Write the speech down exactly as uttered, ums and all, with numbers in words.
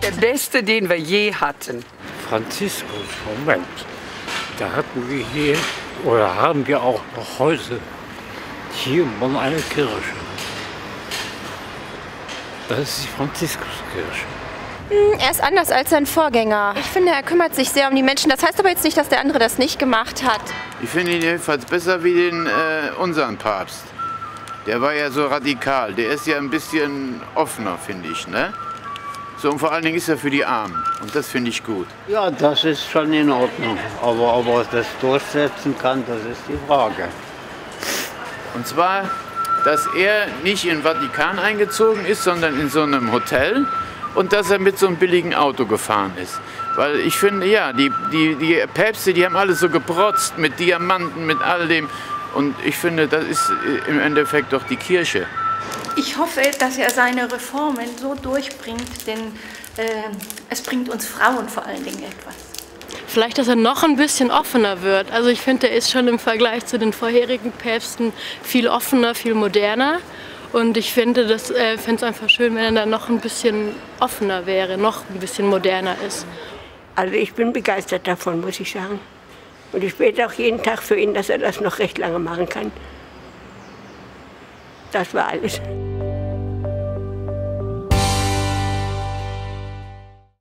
der beste, den wir je hatten? Franziskus, Moment. Da hatten wir hier, oder haben wir auch noch heute, hier in Bonn eine Kirche. Das ist die Franziskuskirche. Er ist anders als sein Vorgänger. Ich finde, er kümmert sich sehr um die Menschen. Das heißt aber jetzt nicht, dass der andere das nicht gemacht hat. Ich finde ihn jedenfalls besser wie den äh, unseren Papst. Der war ja so radikal. Der ist ja ein bisschen offener, finde ich, ne? So, und vor allen Dingen ist er für die Armen. Und das finde ich gut. Ja, das ist schon in Ordnung. Aber ob er das durchsetzen kann, das ist die Frage. Und zwar, dass er nicht in den Vatikan eingezogen ist, sondern in so einem Hotel. Und dass er mit so einem billigen Auto gefahren ist. Weil ich finde, ja, die, die, die Päpste, die haben alle so geprotzt mit Diamanten, mit all dem. Und ich finde, das ist im Endeffekt doch die Kirche. Ich hoffe, dass er seine Reformen so durchbringt, denn äh, es bringt uns Frauen vor allen Dingen etwas. Vielleicht, dass er noch ein bisschen offener wird. Also ich finde, er ist schon im Vergleich zu den vorherigen Päpsten viel offener, viel moderner. Und ich finde es äh, einfach schön, wenn er dann noch ein bisschen offener wäre, noch ein bisschen moderner ist. Also ich bin begeistert davon, muss ich sagen. Und ich bete auch jeden Tag für ihn, dass er das noch recht lange machen kann. Das war alles.